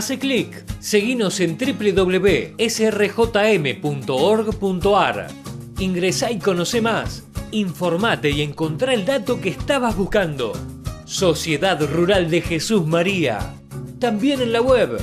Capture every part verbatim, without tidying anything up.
Hace clic, seguinos en w w w punto s r j m punto org punto a r. Ingresá y conoce más. Informate y encontrá el dato que estabas buscando. Sociedad Rural de Jesús María. También en la web.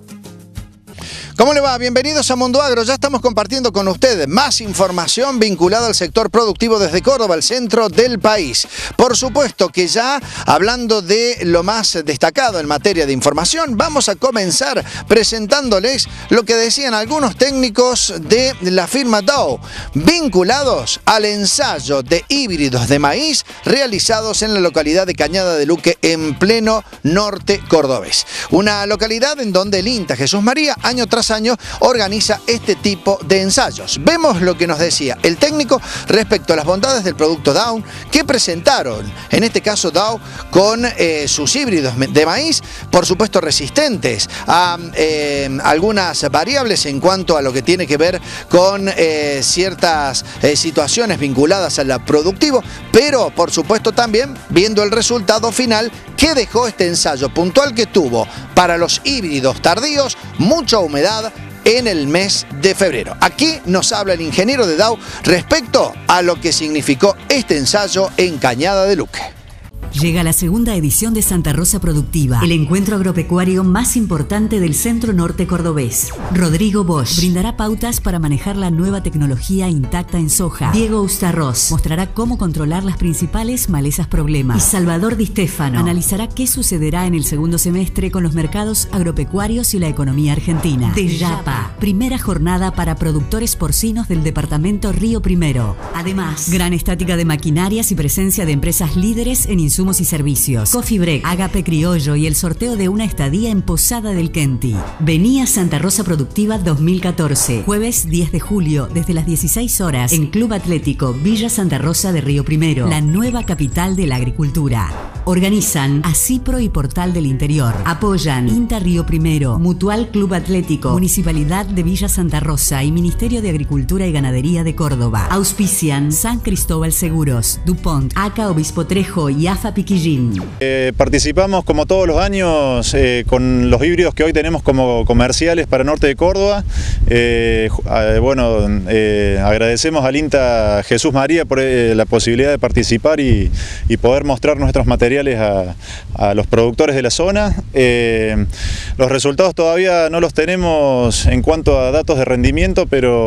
¿Cómo le va? Bienvenidos a Mundo Agro. Ya estamos compartiendo con ustedes más información vinculada al sector productivo desde Córdoba, el centro del país. Por supuesto que ya hablando de lo más destacado en materia de información, vamos a comenzar presentándoles lo que decían algunos técnicos de la firma Dow, vinculados al ensayo de híbridos de maíz realizados en la localidad de Cañada de Luque, en pleno norte cordobés. Una localidad en donde el INTA Jesús María, año tras año, organiza este tipo de ensayos. Vemos lo que nos decía el técnico respecto a las bondades del producto Dow que presentaron, en este caso Dow, con eh, sus híbridos de maíz, por supuesto resistentes a eh, algunas variables en cuanto a lo que tiene que ver con eh, ciertas eh, situaciones vinculadas al productivo, pero por supuesto también viendo el resultado final que dejó este ensayo puntual que tuvo para los híbridos tardíos mucha humedad en el mes de febrero. Aquí nos habla el ingeniero de Dow respecto a lo que significó este ensayo en Cañada de Luque. Llega la segunda edición de Santa Rosa Productiva, el encuentro agropecuario más importante del centro norte cordobés. Rodrigo Bosch brindará pautas para manejar la nueva tecnología intacta en soja. Diego Ustarroz mostrará cómo controlar las principales malezas problemas. Y Salvador Di Stefano analizará qué sucederá en el segundo semestre con los mercados agropecuarios y la economía argentina. DEYAPA, primera jornada para productores porcinos del departamento Río Primero. Además, gran estática de maquinarias y presencia de empresas líderes en insumos y servicios. Coffee Break, Agape Criollo y el sorteo de una estadía en Posada del Kenti. Vení a Santa Rosa Productiva dos mil catorce, jueves diez de julio, desde las dieciséis horas, en Club Atlético Villa Santa Rosa de Río Primero, la nueva capital de la agricultura. Organizan Acipro y Portal del Interior. Apoyan INTA Río Primero, Mutual Club Atlético, Municipalidad de Villa Santa Rosa y Ministerio de Agricultura y Ganadería de Córdoba. Auspician San Cristóbal Seguros, DuPont, A C A Obispo Trejo y A F A Piquillín. Eh, participamos como todos los años eh, con los híbridos que hoy tenemos como comerciales para norte de Córdoba. Eh, eh, bueno, eh, agradecemos al INTA Jesús María por eh, la posibilidad de participar y, y poder mostrar nuestros materiales A, a los productores de la zona. Eh, los resultados todavía no los tenemos en cuanto a datos de rendimiento, pero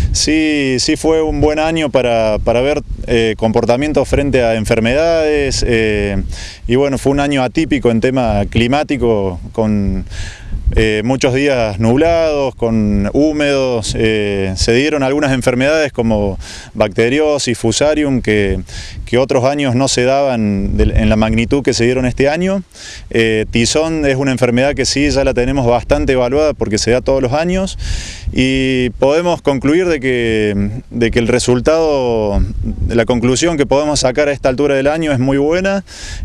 sí, sí fue un buen año para, para ver eh, comportamientos frente a enfermedades eh, y bueno, fue un año atípico en tema climático, con Eh, muchos días nublados, con húmedos, eh, se dieron algunas enfermedades como bacteriosis, fusarium, que, que otros años no se daban de, en la magnitud que se dieron este año. Eh, tizón es una enfermedad que sí ya la tenemos bastante evaluada porque se da todos los años y podemos concluir de que, de que el resultado, la conclusión que podemos sacar a esta altura del año es muy buena.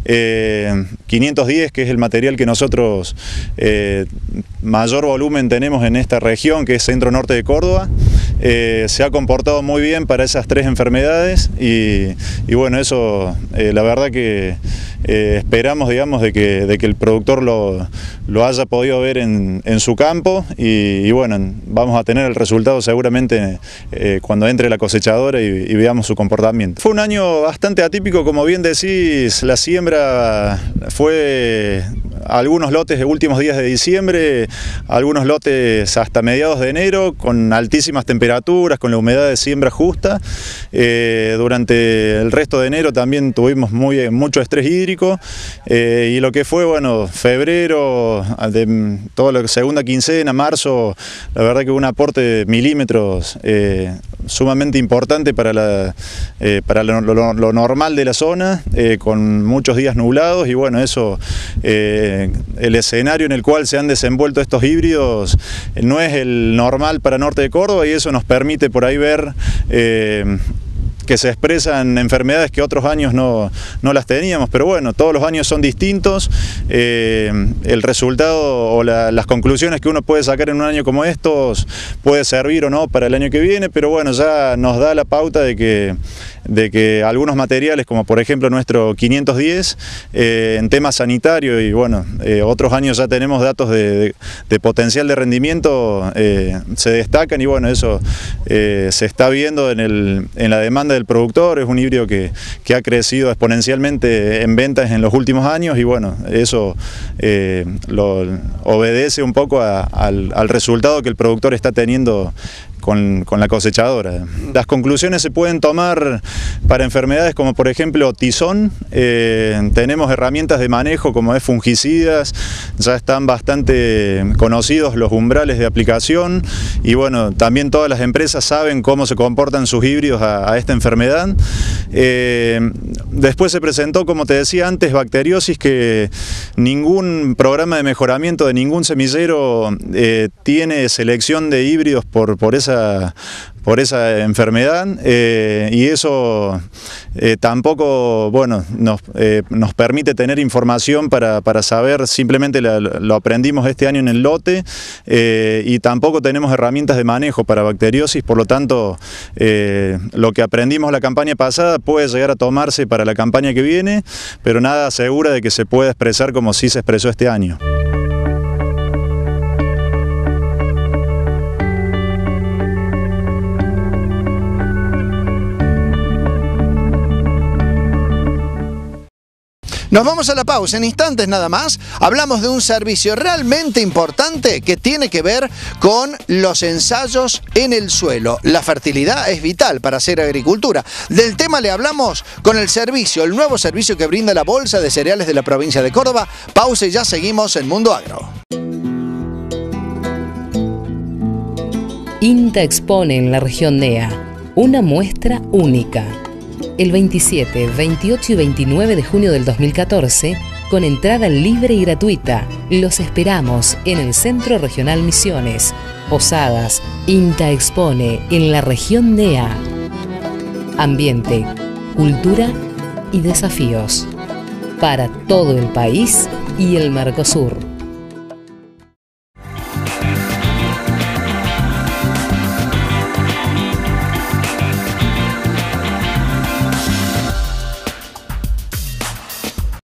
Eh, quinientos diez, que es el material que nosotros eh, mayor volumen tenemos en esta región, que es centro-norte de Córdoba, eh, se ha comportado muy bien para esas tres enfermedades y, y bueno, eso eh, la verdad que eh, esperamos, digamos, de que, de que el productor lo, lo haya podido ver en, en su campo y, y bueno, vamos a tener el resultado seguramente eh, cuando entre la cosechadora y, y veamos su comportamiento. Fue un año bastante atípico, como bien decís, la siembra fue algunos lotes de últimos días de diciembre, algunos lotes hasta mediados de enero, con altísimas temperaturas, con la humedad de siembra justa. Eh, durante el resto de enero también tuvimos muy, mucho estrés hídrico eh, y lo que fue, bueno, febrero, de toda la segunda quincena, marzo, la verdad que hubo un aporte de milímetros eh, sumamente importante para, la, eh, para lo, lo, lo normal de la zona, eh, con muchos días nublados y bueno, eso, eh, el escenario en el cual se han desenvuelto estos híbridos eh, no es el normal para norte de Córdoba y eso nos permite por ahí ver eh, que se expresan enfermedades que otros años no, no las teníamos, pero bueno, todos los años son distintos, eh, el resultado o la, las conclusiones que uno puede sacar en un año como estos puede servir o no para el año que viene, pero bueno, ya nos da la pauta de que de que algunos materiales, como por ejemplo nuestro quinientos diez, eh, en tema sanitario y bueno, eh, otros años ya tenemos datos de, de, de potencial de rendimiento, eh, se destacan y bueno, eso eh, se está viendo en, el, en la demanda del productor. Es un híbrido que, que ha crecido exponencialmente en ventas en los últimos años y bueno, eso eh, lo obedece un poco a, al, al resultado que el productor está teniendo Con, con la cosechadora. Las conclusiones se pueden tomar para enfermedades como por ejemplo tizón. Eh, tenemos herramientas de manejo como es fungicidas, ya están bastante conocidos los umbrales de aplicación y bueno, también todas las empresas saben cómo se comportan sus híbridos a, a esta enfermedad. Eh, después se presentó, como te decía antes, bacteriosis, que ningún programa de mejoramiento de ningún semillero eh, tiene selección de híbridos por, por esa por esa enfermedad eh, y eso eh, tampoco bueno, nos, eh, nos permite tener información para, para saber, simplemente la, lo aprendimos este año en el lote eh, y tampoco tenemos herramientas de manejo para bacteriosis, por lo tanto eh, lo que aprendimos la campaña pasada puede llegar a tomarse para la campaña que viene, pero nada asegura de que se pueda expresar como sí se expresó este año. Nos vamos a la pausa, en instantes nada más. Hablamos de un servicio realmente importante que tiene que ver con los ensayos en el suelo. La fertilidad es vital para hacer agricultura. Del tema le hablamos con el servicio, el nuevo servicio que brinda la Bolsa de Cereales de la provincia de Córdoba. Pausa y ya seguimos en Mundo Agro. INTA expone en la región N E A una muestra única. El veintisiete, veintiocho y veintinueve de junio del dos mil catorce, con entrada libre y gratuita. Los esperamos en el Centro Regional Misiones. Posadas, INTA expone en la región N E A. Ambiente, cultura y desafíos. Para todo el país y el Mercosur.